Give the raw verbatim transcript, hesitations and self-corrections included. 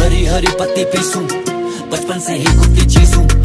हरी हरी पत्ती पीसूं, बचपन से ही कुत्ती चीजूं।